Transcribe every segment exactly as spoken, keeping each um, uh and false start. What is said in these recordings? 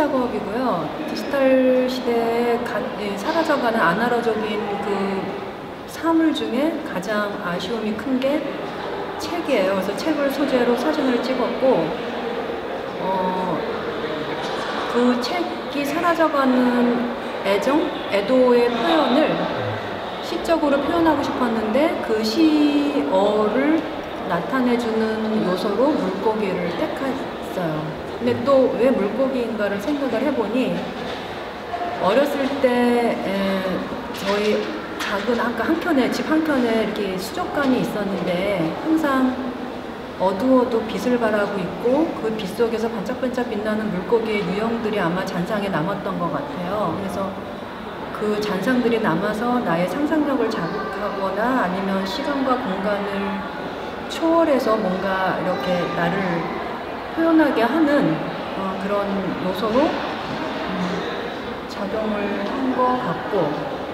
작업이고요. 디지털 시대에 가, 예, 사라져가는 아날로그적인 그 사물 중에 가장 아쉬움이 큰 게 책이에요. 그래서 책을 소재로 사진을 찍었고, 어, 그 책이 사라져가는 애정, 애도의 표현을 시적으로 표현하고 싶었는데 그 시어를 나타내주는 요소로 물고기를 택했어요. 근데 또 왜 물고기인가를 생각을 해보니, 어렸을 때 에, 저희 작은 아까 한켠에, 집 한켠에 이렇게 수족관이 있었는데 항상 어두워도 빛을 발하고 있고 그 빛 속에서 반짝반짝 빛나는 물고기의 유형들이 아마 잔상에 남았던 것 같아요. 그래서 그 잔상들이 남아서 나의 상상력을 자극하거나 아니면 시간과 공간을 초월해서 뭔가 이렇게 나를 표현하게 하는 어, 그런 요소로 음, 작용을 한 것 같고,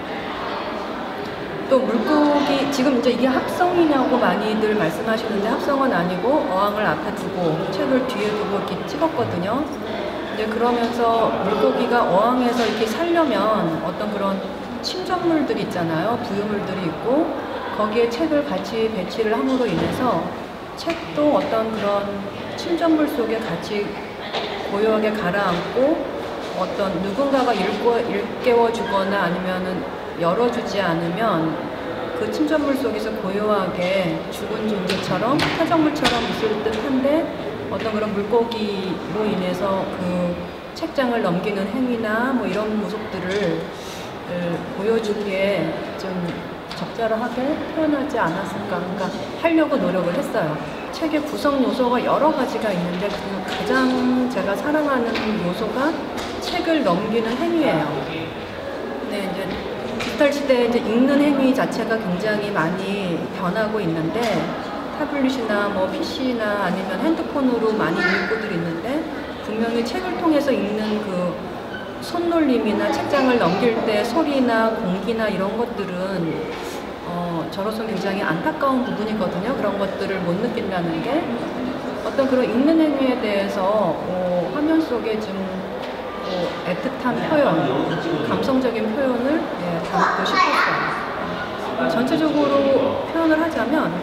또 물고기, 지금 이제 이게 합성이냐고 많이들 말씀하시는데 합성은 아니고 어항을 앞에 두고 책을 뒤에 두고 이렇게 찍었거든요. 이제 그러면서 물고기가 어항에서 이렇게 살려면 어떤 그런 침전물들이 있잖아요. 부유물들이 있고 거기에 책을 같이 배치를 함으로 인해서 책도 어떤 그런 침전물 속에 같이 고요하게 가라앉고 어떤 누군가가 읽고, 일깨워주거나 아니면은 열어주지 않으면 그 침전물 속에서 고요하게 죽은 존재처럼 타정물처럼 있을 듯한데 어떤 그런 물고기로 인해서 그 책장을 넘기는 행위나 뭐 이런 모습들을 보여주기에 좀 적절하게 표현하지 않았을까, 그러니까 하려고 노력을 했어요. 책의 구성 요소가 여러 가지가 있는데 그 가장 제가 사랑하는 요소가 책을 넘기는 행위예요. 네, 이제 디지털 시대에 이제 읽는 행위 자체가 굉장히 많이 변하고 있는데 타블릿이나 뭐 피씨나 아니면 핸드폰으로 많이 읽고들 있는데 분명히 책을 통해서 읽는 그 손놀림이나 책장을 넘길 때 소리나 공기나 이런 것들은 어, 저로서는 굉장히 안타까운 부분이거든요. 그런 것들을 못 느낀다는 게 어떤 그런 읽는 행위에 대해서 어, 화면 속에 좀 어, 애틋한 표현, 감성적인 표현을 예, 담고 싶었어요. 전체적으로 표현을 하자면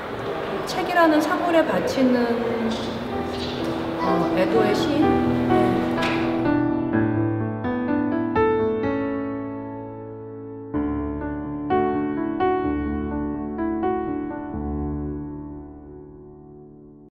책이라는 사물에 바치는 어, 애도의 시,